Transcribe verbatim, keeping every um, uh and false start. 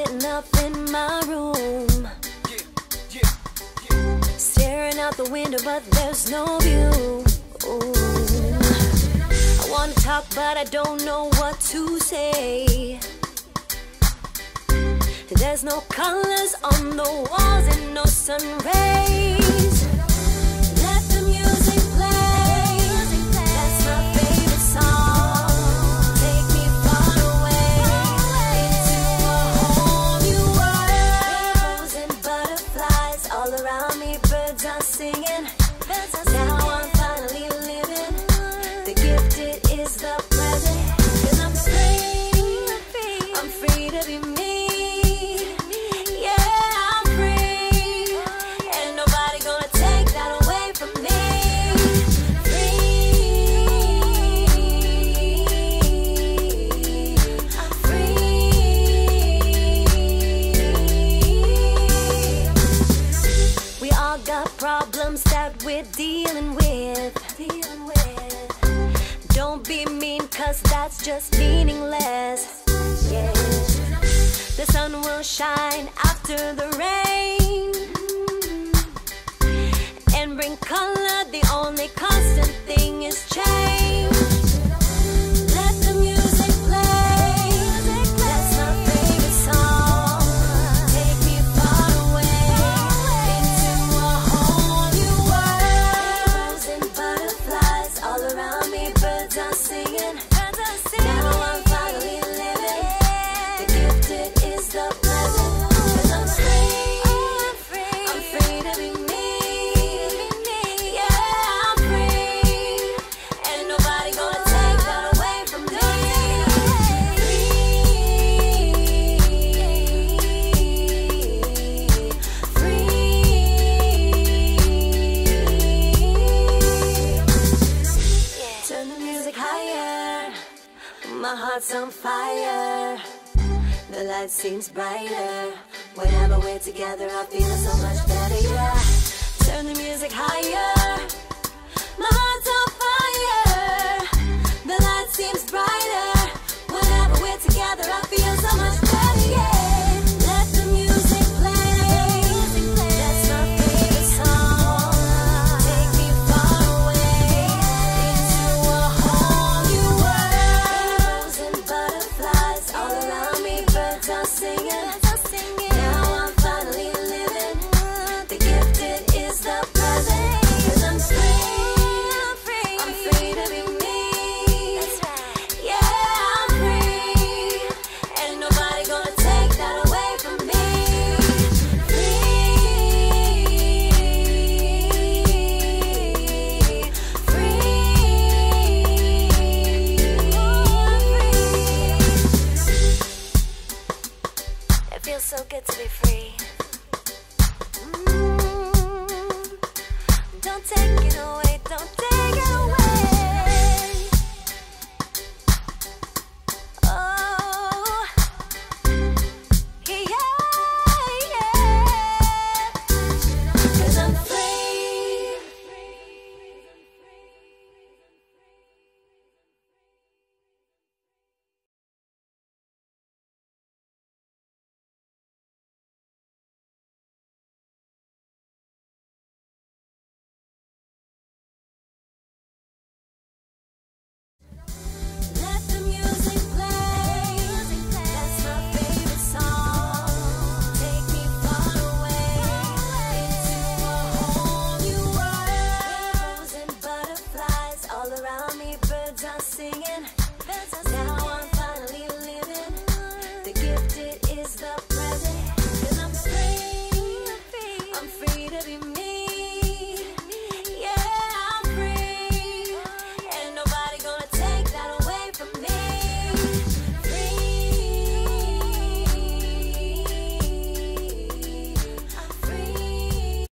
Sitting up in my room, staring out the window, but there's no view. Ooh. I wanna talk, but I don't know what to say. There's no colors on the walls and no sun rays. Let the music play. That's my favorite song. Take me far away into a whole new world. Rainbows and butterflies all around me. Birds are singing. Now I'm finally living. The gifted is the present. 'Cause I'm free. I'm free to be me. Problems that we're dealing with. dealing with. Don't be mean, cause that's just meaningless. Yeah. The sun will shine after the rain and bring color. The only constant thing is change. Let the music play. That's my favorite song. Take me far away into a whole new world. Rainbows and butterflies all around me. Birds are singing. Now I'm finally living. The gifted is the present. 'Cause I'm free. I'm free to be me. Yeah, I'm free. Ain't nobody gonna take that away from me. Free. Free. Turn the music higher. My heart's on fire. The light seems brighter. Whenever we're together, I feel so much better, yeah. Turn the music higher. My heart's on fire. The light seems brighter. Whenever we're together, I feel so much better, yeah. Let the music play. That's my favorite song. Take me far away into a whole new world. Rainbows and butterflies all around me. Birds are singing. Now I'm finally living. The gifted is the present. 'Cause I'm free. I'm free to be me. Yeah, I'm free. Ain't nobody gonna take that away from me. Free. Free. It feels so good to be free. Mm. Don't take it away, don't take it away. Oh, yeah, yeah. 'Cause I'm free. Let the music play. That's my favorite song. Take me far away into a whole new world. Rainbows and butterflies all around me. Birds are singing. Now I'm finally living. The gifted is the present.